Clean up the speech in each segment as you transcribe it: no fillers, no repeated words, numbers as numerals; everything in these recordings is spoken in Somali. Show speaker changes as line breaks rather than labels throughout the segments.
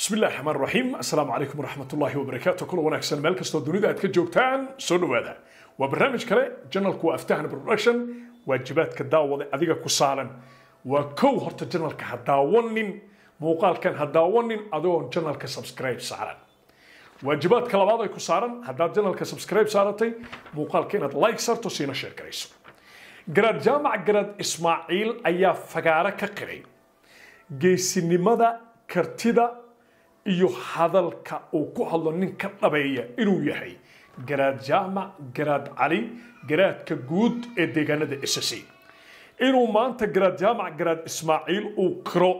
بسم الله الرحمن الرحيم السلام عليكم ورحمة الله وبركاته كل وناكسن مالك استو دونيدا أدك جوجتان سولو هذا وبرنامج كله جنرال كو أفتحنا برودكشن واجبات كداوة أديك كسالن وكو هرت جنرال كهداونين موقال كان هداونين أدون جنرال كسبسكرايب سعران واجبات كلا بعض كسالن هدا جنرال كسبسكرايب سعرتي موقال كانت لايك صرتو سينا شير كريسو جراد جامع جراد إسماعيل أيا فقارة كقري جيسيني ماذا كرتيدا iyo hadalka uu ku hadlo ninka dhabeeya inuu yahay garaad jaamac garaad cali garaadka guud ee deegaanada SSC inuu maanta garaad jaamac garaad ismaaciil uu qiro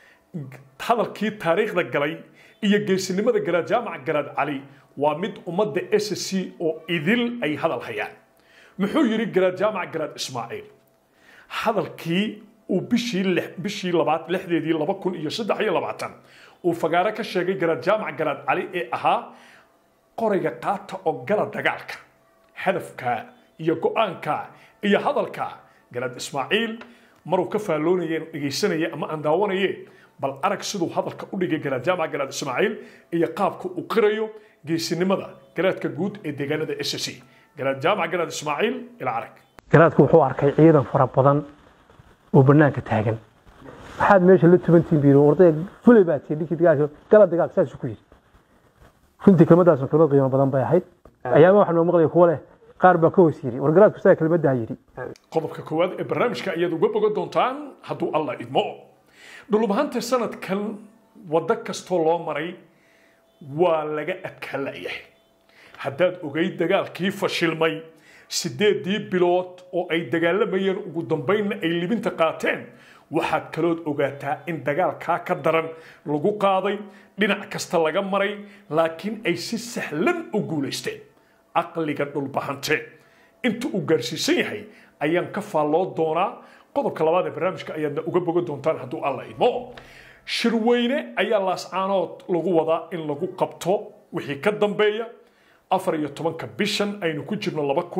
hadalkii taariikhda galay iyo geesinimada garaad jaamac garaad cali waa mid ummadda SSC oo idil ay hadal hayaan muxuu yiri garaad jaamac garaad ismaaciil hadalkii uu bishii labaad lixdeedii 2023 وفقارة كشجع جراد جامع جراد علي إها قرية قاطع أو جراد دجالك هدف كا يجوان كا هذا الكا جراد إسماعيل مرو كفى لوني يسنة أما أنداوني بل أرك سدو هذا الكأولي جراد جامع جراد إسماعيل يقابك وقريو جيسين ماذا جراد كجود الدجانة SSC جراد جامع جراد إسماعيل العرك
جراد كوحو أركي عيدا فربضان وبرنامج تاجن waxaad meesha la 20 biiro orday fulay baad tidii digaasho kala digaag saas ku yiri runtii kelmadaas oo qiimo badan bay ahayd ayaama waxaan u maqlay kuwa leh qaar ba ka hoosiri wargaraadku saa kelmadda yiri
qodobka koowaad ee barnaamijka iyadu uga bogo doontaan hadduu Allah idmo dhulubahanta sanadkan wada kasto loo maray waa laga adkalayahay haddaad ogay dagaalkii fashilmay 8 bilood oo ay dagaalamayeen ugu dambeyn ay libinta qaateen waxaad kalood ogaataa in dagaalka ka daran lagu qaaday dhinac kasta laga maray laakiin ay si sahlan u guuleysteen aqliga dhulbahante inta uu gaarsiisan yahay ayaan ka faalloo doonaa qodobka labaad ee barnaamijka ayaadna uga bogo doontaan hadduu Allah idmo shirweyne ayaa laascaanood lagu wadaa in lagu qabto wixii ka dambeeya 14 bishan aynu ku jirno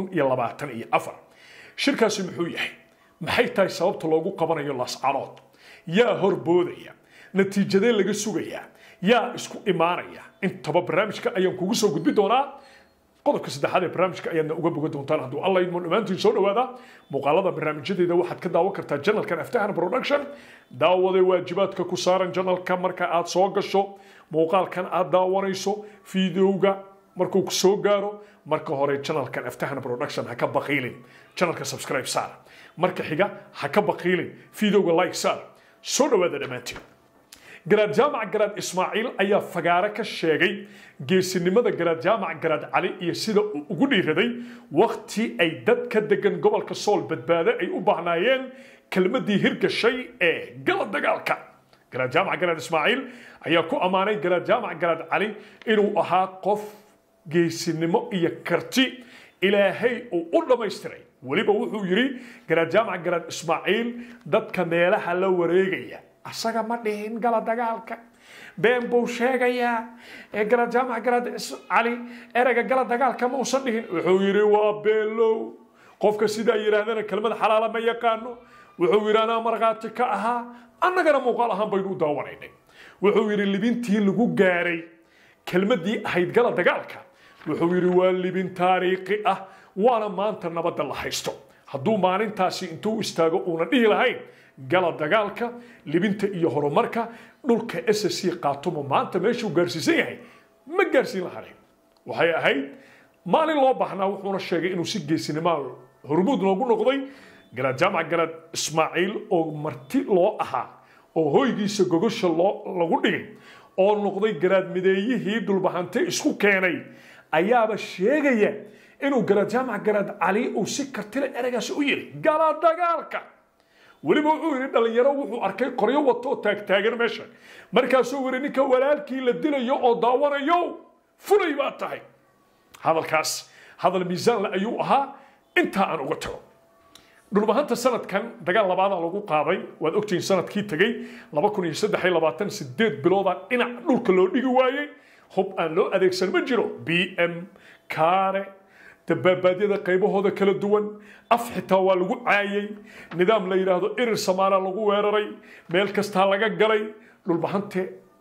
2024 shirkaasi muxuu yahay maxay tahay sababta loogu qabanayo laascaanood yaa horboodaya natiijadee laga sugayaa yaa isku imaanaya intaba barnaamijka ayaan kugu soo gudbi doonaa qodobka saddexaad ee barnaamijka ayaadna uga bogo doontaan hadduu Allah idmo dhammaantiin soo dhawaada muuqaalada barnaamijyadeeda waxaad ka daawan kartaa channelkan Aftahan Production daawada waajibaadka ku saaran channelka marka aad soo gasho muuqaalkan aad daawanayso fiidiyowga markuu ku soo gaaro marka hore channelkan Aftahan Production ha ka baqiilin channelka subscribe saar marka xiga ha ka baqiilin fiidowga like saar soo dhawaada dhamaantiin garaad jaamac garaad ismaaciil ayaa fagaara ka sheegay geesinimada garaad jaamac garaad cali iyo sida uu ugu dhiiraday waqti ay dadka degan gobolka Sool badbaado ay u baahnaayeen kelmadii hirgashay ee galad dagaalka garaad jaamac garaad ismaaciil ayaa ku amaanay garaad jaamac garaad cali inuu ahaa qof geesinimo iyo karti ilaahay uu u dhameystiray waliba wuxuu yiri garaad jaamac garaad ismaaciil dadka meelaha la wareegaya asaga ma dhihin gala dagaalka been buu sheegayaa ee garaad jaamac garaad cali erayga gala dagaalka ma uusan dhihin wuxuu yiri waa beelow qofka sida yiraahdana kelmad xalaal ma yaqaano wuxuu yiraana marqaati ka ahaa annagana muuqaal ahaan baynu u daawanaynay wuxuu yiri libintii lagu gaaray kelmadii ahayd gala dagaalka wuxuu yiri waa libin taariikhi ah waana maanta nabadda la haysto hadduu maalintaasi intuu istaago uuna dhihi lahayn gala dagaalka libinta iyo horumarka dhulka SSC qaatumo maanta meeshuu gaarsiisan yahay ma gaarsiin lahayn waxay ahayd maalin loo baahnaa wuxuuna sheegay inuu si geesinimo hormuud loogu noqday garaad jaamac garaad ismaaciil oo marti loo ahaa oo hoygiisa gogosha lagu dhigay oo noqday garaad mideeyihii dhulbahante isku keenay ayaaba sheegaya inuu garaad jaamac garaad cali uu si kartile eraygaas u yiri gala dagaalka waliba wuxuu yiri dhalinyaro wuxuu arkay qoryo wato taagtaagan meesha markaasuu yiri ninka walaalkii la dilayo oo daawanayo fulay baa tahay hadalkaas hadal miisaan la ayuu ahaa inta aan uga tago dhulbahanta sanadkan dagaal labaad lagu qaaday waad ogtiin sanadkii tagay 2023 bilooda dhinac dhulka loo dhigi waayay hub aan loo adeegsan ma jiro BM kaare dabaabadyada qaybahooda kala duwan af xitaa waa lagu caayay nidaam la yiraahdo irir Soomaaliya lagu weeraray meel kasta laga galay dhulbahante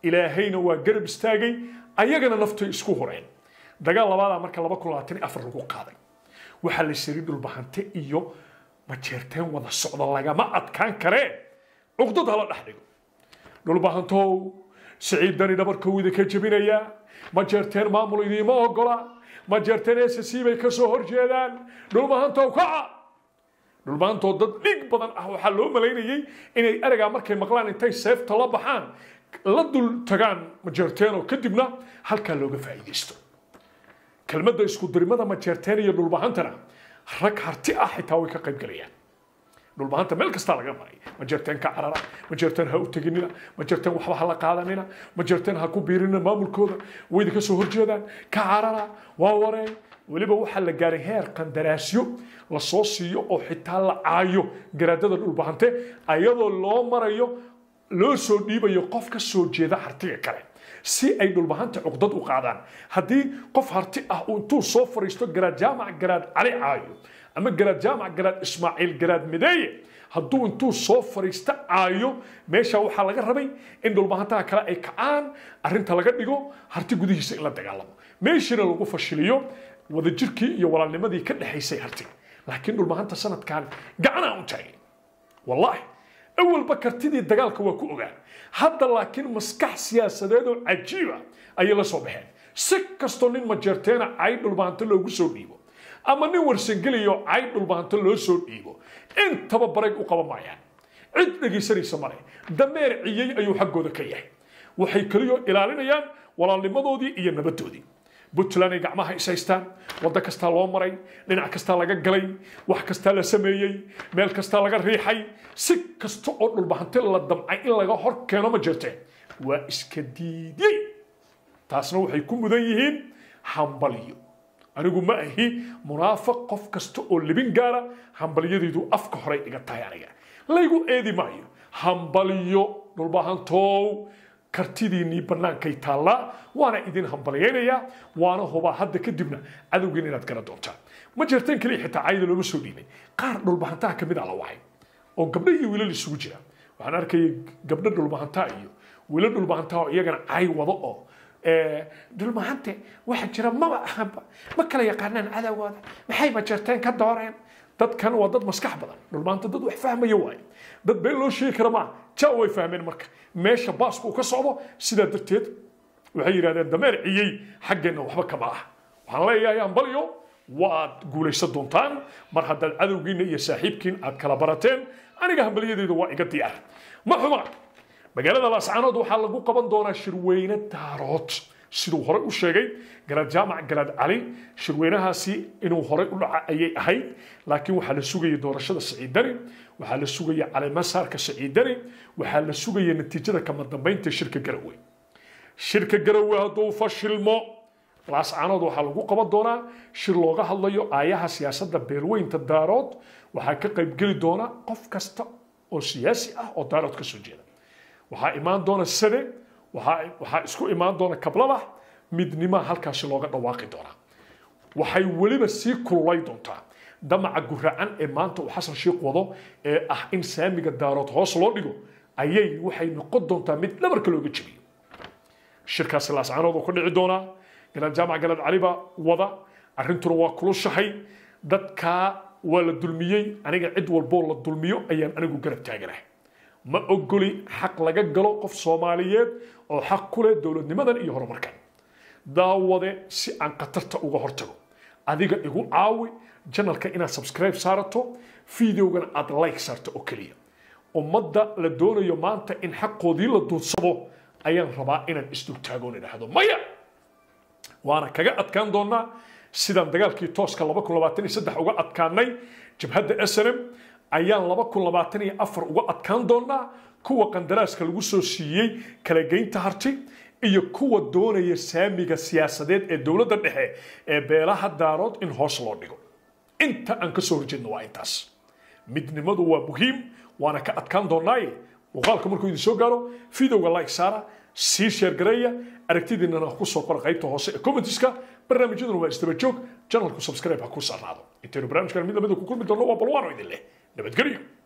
ilaahayna waa garab istaagay ayagana naftay isku horeen dagaal labaada marka 2024 lagu qaaday waxa la shiri dhulbahante iyo majeerteen wada socdo lagama adkaan karee uqdad hala dhaxdhigo dhulbahantow siciid dani dhabarkooda ka jabinaya majeerteen maamul idiima ogola majeerteen SSC bay ka soo horjeedaan dhulbahantow kaca dhulbahantow dad dhig badan ah waxa loo maleynayay inay araga markay maqlaan intay seefta la baxaan la dul tagaan majeerteen oo kadibna halka looga faa'iideysto kelmadda isku dirimada majeerteen iyo dhulbahantana rag harti ah xitaa way ka qayb galayaan dhulbahanta meel kasta laga maray majeerteen ka carara majeerteen ha u teginina majeerteen waxba ha la qaadanina majeerteen ha ku biirina maamulkooda way ka soo horjeedaan ka carara waa wareen waliba waxa la gaaray heer qandaraasyo la soo siiyo oo xitaa la caayo garaadada dhulbahante ayadoo loo marayo loo soo dhiibayo qof ka soo jeeda hartiga kale si ay dhulbahanta uqdad u qaadaan haddii qof harti ah uu intuu soo fariisto garaad jaamac garaad cali caayo ama garaad jaamac garaad ismaaciil garaad mideeye hadduu intuu soo fariisto caayo meesha waxaa laga rabay in dhulbahantaha kale ay kacaan arrinta laga dhigo harti gudihiisa in la dagaalamo meeshana lagu fashiliyo wadajirkii iyo walaalnimadii ka dhaxaysay hartiga laakiin dhulbahanta sanadkan gacanaa u taagay wallaahi أول بكرتدي دجالك وكوجا هذا لكن مسكح سياسات عجيبة أي لا صبحين سكستونين مجرتنا عيد البانتلو جسوديبو أما نور سنجليو عيد البانتلو جسوديبو أنت ببرك وقبل معين عد نجي سري سمري دمير عيي أيو حقه ذكيه وحيكليو إلى لينيان ولا لمضودي إيه نبتودي بطلاني جمعها إسايستان وده كستا لو مري لنا كستا لقى قلي وح كستا لسميي ميل كستا لقى ريحي سك كستا أقول البحنتين للدمعي إلا لقى حرك كانوا مجرتين وإسكديدي تاسنو حيكون مذيهين حنبليو أنا أقول ما هي مرافق قف كستا اللي بنقارا حنبليو ديدو أفك حري إيقا تايانيا لا يقول إيدي مايو حنبليو البحنتو kartidiinii bannaankay taallaa waana idin hambalyeynaya waana hubaa hadda kadibna cadowgiin inaad kala doontaan ma jirteen kaliya xitaa caayda looga soo dhiibay qaar dhulbahantaha ka mid ah la wacay oo gabdho iyo wiilal isugu jira waxaan arkayay gabdho dhulbahantaha iyo wiilal dhulbahantaha oo iyagana caay wado oo dhulbahante waxa jira maba ahanba ma kala yaqaanaan cadowgooda maxay ma jirteen ka dooreen dadkan waa dad maskax badan dhulbahanta dad wax fahmaya waay dad been loo sheegi kara ma jaa way fahmeen marka meesha baasku ka socdo sida darteed waxay yiraahdeen dameer ciyay xaqeena waxba kama ah waxaan leeyahay ambalyo waad guulaysan doontaan mar haddaad cadowgiina iyo saaxiibkiin aad kala barateen aniga hambalyadeedu waa iga diyaar ma xuma magaalada laascaanood waxaa lagu qaban doonaa shirweyne daarood siduu hore u sheegay garaad jaamac garaad cali shirweynahaasi inuu hore u dhaca ayay ahayd laakiin waxaa la sugayay doorashada siciidani waxaa la sugayay caleemasaarka siciidani waxaa la sugayay natiijada kama dambeynta shirka garowe hadduu fashilmo laascaanood waxaa lagu qaban doonaa shir looga hadlayo aayaha siyaasadda beelweynta daarood waxaa ka qaybgeli doona qof kasta oo siyaasi ah oo daarood ka soo jeeda waxaa imaan doona sade waxaa isku imaan doona kablada midnima halkaasi looga dhawaaqi doonaa waxay weliba sii kululay doontaa damaca guracan ee maanta uu xasan sheekh wado ee ah in saamiga daarood hoos loo dhigo ayay waxay noqon doontaa mid dhabarka looga jabiyo shirkaasi laascaanood oo ka dhici doonaa garaad jaamac garaad cali baa wada arrintuna waa kulushahay dadkaa waa la dulmiyey aniga cid walboo la dulmiyo ayaan anigu garab taaganahay ma ogoli xaq laga galo qof Soomaaliyeed oo xaq ku leh dawladnimadan iyo horumarkan daawade si aan qatarta uga hortago adiga igu caawi channelka inaad subscribe saarato videogan aad like saarto oo kaliya ummadda la doonayo maanta in xaqoodii la duudsado ayaan rabaa inaan isdul taagoon idhaahdo maya waana kaga adkaan doonaa sidaan dagaalkii tooska 2023 uga adkaanay jabhadda SNM ayaan 2024 uga adkaan doonaa kuwa qandaraaska lagu soo siiyay kala geynta harti iyo kuwa doonaya saamiga siyaasadeed ee dawladda dhexe ee beelaha daarood in hoos loo dhigo inta aan ka soo horjeedno waa intaas midnimadu waa muhiim waana ka adkaan doonaaye muuqaalka markuu idin soo gaaro videoga like saara sii share gareeya aragtidiinana ku soo qor qaybta hoose ee commentiska barnaamijyaduna waa isdaba joog channelku subscribe ha ku saarnaado intaynu barnaamijkan mid lamid ku kulmi doonno waa balwaano idin leh nabadgelyo